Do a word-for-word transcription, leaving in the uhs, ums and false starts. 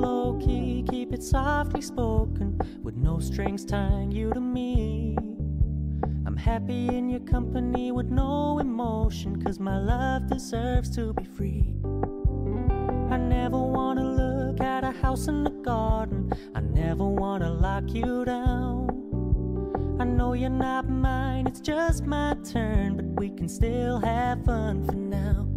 low-key, keep it softly spoken, with no strings tying you to me. I'm happy in your company with no emotion, 'cause my love deserves to be free. I never wanna look at a house in the garden, I never wanna lock you down. I know you're not mine, it's just my turn, but we can still have fun for now.